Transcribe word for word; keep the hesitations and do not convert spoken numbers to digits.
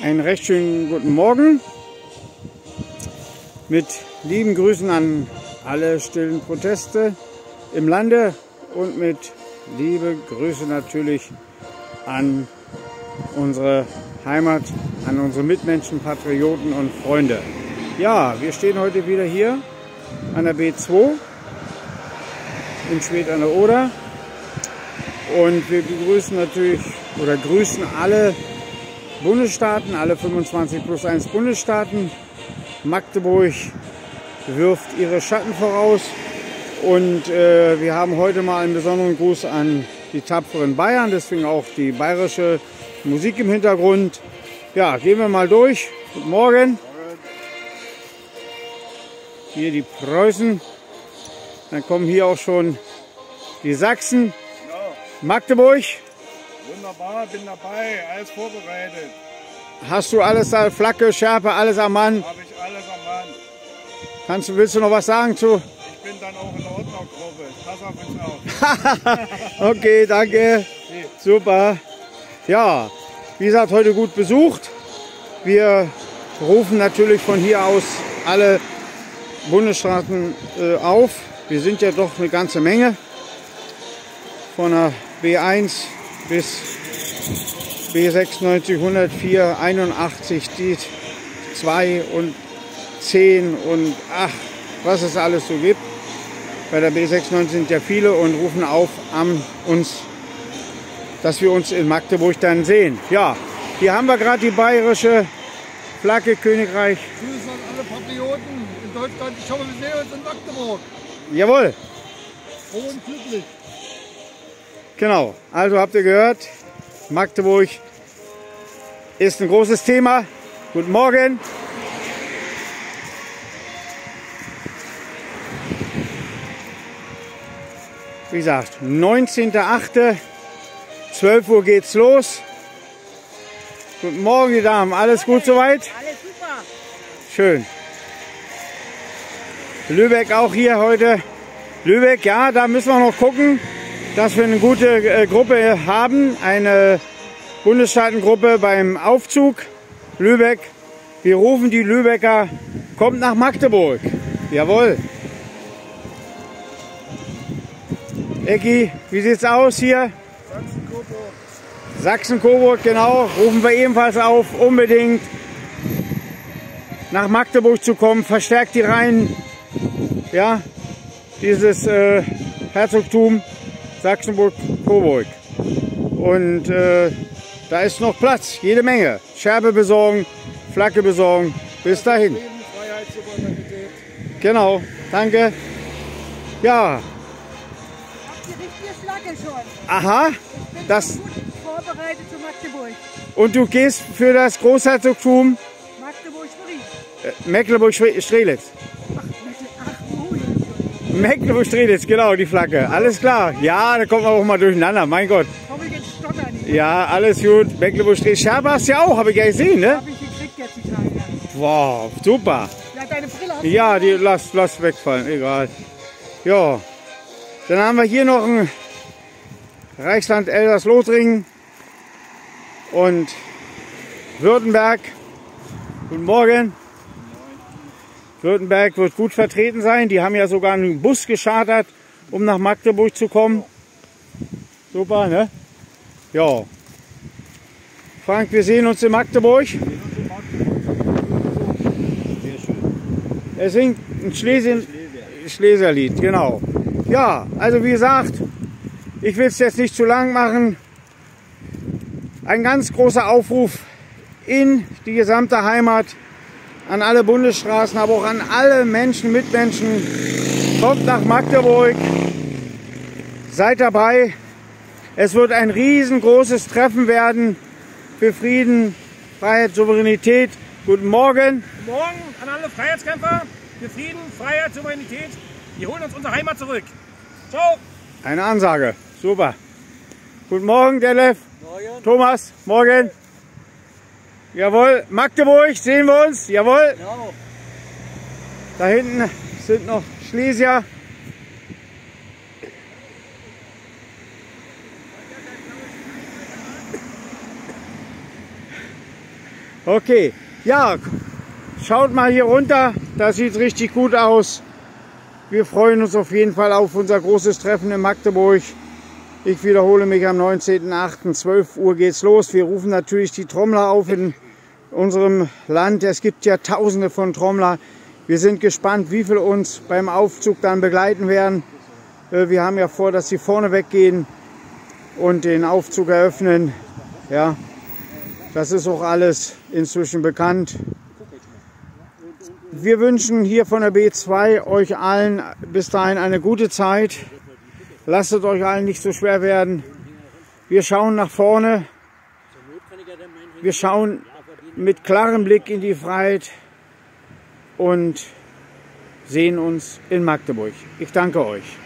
Einen recht schönen guten Morgen mit lieben Grüßen an alle stillen Proteste im Lande und mit liebe Grüße natürlich an unsere Heimat, an unsere Mitmenschen, Patrioten und Freunde. Ja, wir stehen heute wieder hier an der B zwei in Schwedt an der Oder und wir begrüßen natürlich oder grüßen alle Bundesstaaten, alle fünfundzwanzig plus eins Bundesstaaten. Magdeburg wirft ihre Schatten voraus und äh, wir haben heute mal einen besonderen Gruß an die tapferen Bayern, deswegen auch die bayerische Musik im Hintergrund. Ja, gehen wir mal durch. Guten Morgen. Hier die Preußen. Dann kommen hier auch schon die Sachsen. Magdeburg. Wunderbar, bin dabei, alles vorbereitet. Hast du alles da, Flagge, Schärpe, alles am Mann? Habe ich alles am Mann. Kannst du, willst du noch was sagen zu? Ich bin dann auch in der Ordnergruppe. Pass auf uns auf. Okay, danke. Super. Ja, wie gesagt, heute gut besucht. Wir rufen natürlich von hier aus alle Bundesstaaten äh, auf. Wir sind ja doch eine ganze Menge. Von der B eins bis B sechsundneunzig, hundertvier, einundachtzig, die zwei und zehn und ach, was es alles so gibt. Bei der B sechsundneunzig sind ja viele und rufen auf an uns, dass wir uns in Magdeburg dann sehen. Ja, hier haben wir gerade die bayerische Flagge, Königreich. Grüße an alle Patrioten in Deutschland. Ich hoffe, wir sehen uns in Magdeburg. Jawohl. Froh und glücklich. Genau, also habt ihr gehört, Magdeburg ist ein großes Thema. Guten Morgen. Wie gesagt, neunzehnter achte zwölf Uhr geht's los. Guten Morgen, die Damen. Alles gut soweit? Alles super. Schön. Lübeck auch hier heute. Lübeck, ja, da müssen wir noch gucken, dass wir eine gute äh, Gruppe haben. Eine Bundesstaatengruppe beim Aufzug. Lübeck. Wir rufen die Lübecker, kommt nach Magdeburg. Jawohl. Ecki, wie sieht's aus hier? Sachsen-Coburg. Sachsen-Coburg, genau. Rufen wir ebenfalls auf, unbedingt nach Magdeburg zu kommen. Verstärkt die Reihen. Ja, dieses äh, Herzogtum Sachsen-Coburg. Und äh, da ist noch Platz, jede Menge. Scherbe besorgen, Flagge besorgen. Bis dahin. Frieden, Freiheit, Souveränität. Genau, danke. Ja, Habt ihr richtige Flagge schon? aha. Ich bin Das, gut vorbereitet zu Magdeburg. und du gehst für das Großherzogtum Magdeburg-Schwerin. äh, Mecklenburg-Strelitz. Ach, bitte, ach, wo? Mecklenburg-Strelitz, genau, die Flagge. Alles klar. Ja, da kommt man auch mal durcheinander, mein Gott. Komm ich jetzt stottern nicht. Ja, alles gut. Mecklenburg-Strelitz. Scherbe hast du ja auch, habe ich ja gesehen, ne? Hab ich gekriegt jetzt die Tage. Wow, super. Ja, deine Brille hast du Ja, die auch. lass, lass wegfallen, egal. Ja, dann haben wir hier noch ein Reichsland Elsass-Lothringen und Württemberg. Guten Morgen. Württemberg wird gut vertreten sein. Die haben ja sogar einen Bus geschartert, um nach Magdeburg zu kommen. Super, ne? Ja. Frank, wir sehen uns in Magdeburg. Sehr schön. Er singt ein Schlesien Schleserlied, genau. Ja, also wie gesagt, ich will es jetzt nicht zu lang machen. Ein ganz großer Aufruf in die gesamte Heimat, an alle Bundesstraßen, aber auch an alle Menschen, Mitmenschen. Kommt nach Magdeburg, seid dabei. Es wird ein riesengroßes Treffen werden für Frieden, Freiheit, Souveränität. Guten Morgen. Guten Morgen an alle Freiheitskämpfer für Frieden, Freiheit, Souveränität. Wir holen uns unsere Heimat zurück. Ciao. Eine Ansage. Super. Guten Morgen, Detlef. Morgen. Thomas, morgen. Jawohl, Magdeburg, sehen wir uns. Jawohl. Genau. Da hinten sind noch Schlesier. Okay, ja, schaut mal hier runter, das sieht richtig gut aus. Wir freuen uns auf jeden Fall auf unser großes Treffen in Magdeburg. Ich wiederhole mich, am neunzehnten achten zwölf Uhr geht's los. Wir rufen natürlich die Trommler auf in unserem Land. Es gibt ja tausende von Trommler. Wir sind gespannt, wie viele uns beim Aufzug dann begleiten werden. Wir haben ja vor, dass sie vorne weggehen und den Aufzug eröffnen. Ja, das ist auch alles inzwischen bekannt. Wir wünschen hier von der B zwei euch allen bis dahin eine gute Zeit. Lasst es euch allen nicht so schwer werden. Wir schauen nach vorne. Wir schauen mit klarem Blick in die Freiheit und sehen uns in Magdeburg. Ich danke euch.